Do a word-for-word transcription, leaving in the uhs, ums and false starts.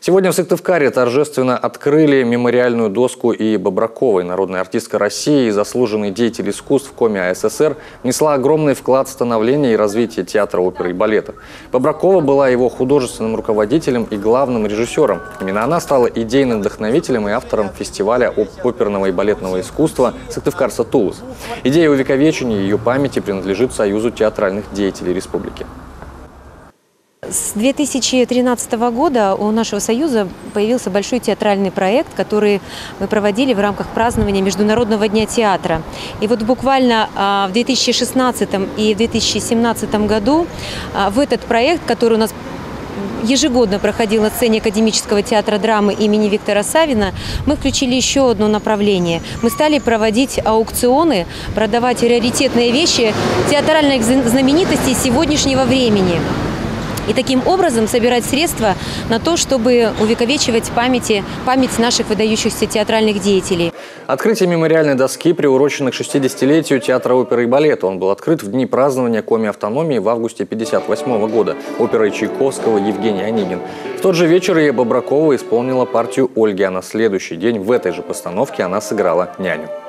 Сегодня в Сыктывкаре торжественно открыли мемориальную доску И. Бобраковой. Народная артистка России и заслуженный деятель искусств Коми АССР внесла огромный вклад в становление и развитие театра, оперы и балета. Бобракова была его художественным руководителем и главным режиссером. Именно она стала идейным вдохновителем и автором фестиваля оперного и балетного искусства «Сыктывкар-Сатулус». Идея увековечения ее памяти принадлежит Союзу театральных деятелей республики. С две тысячи тринадцатого года у нашего союза появился большой театральный проект, который мы проводили в рамках празднования Международного дня театра. И вот буквально в две тысячи шестнадцатом и в две тысячи семнадцатом году в этот проект, который у нас ежегодно проходил на сцене Академического театра драмы имени Виктора Савина, мы включили еще одно направление. Мы стали проводить аукционы, продавать раритетные вещи театральных знаменитостей сегодняшнего времени. И таким образом собирать средства на то, чтобы увековечивать памяти, память наших выдающихся театральных деятелей. Открытие мемориальной доски приурочено к шестидесятилетию театра оперы и балета. Он был открыт в дни празднования Коми автономии в августе тысяча девятьсот пятьдесят восьмого года оперой Чайковского «Евгений Онегин». В тот же вечер И. Бобракова исполнила партию Ольги, а на следующий день в этой же постановке она сыграла няню.